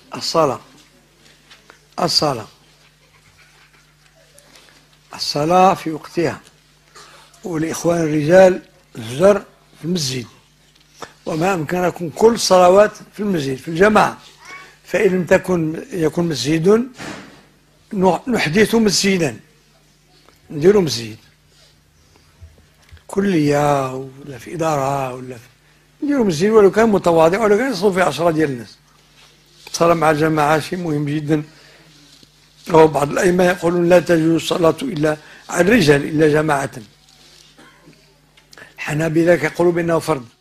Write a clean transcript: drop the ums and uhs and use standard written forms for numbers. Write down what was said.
الصلاة الصلاة الصلاة في وقتها، والإخوان الرجال الفجر في المسجد، وما أمكنكم كل الصلوات في المسجد في الجماعة. فإن لم يكن مسجد نحدث مسجدا، نديروا مسجد كلية ولا في إدارة ولا نديروا مسجد، ولو كان متواضع ولو كان يصلوا فيه 10 ديال الناس. الصلاة مع الجماعة شيء مهم جدا. وبعض الأئمة يقولون لا تجوز الصلاة إلا على الرجال إلا جماعة. الحنابلة يقولون بأنه فرض.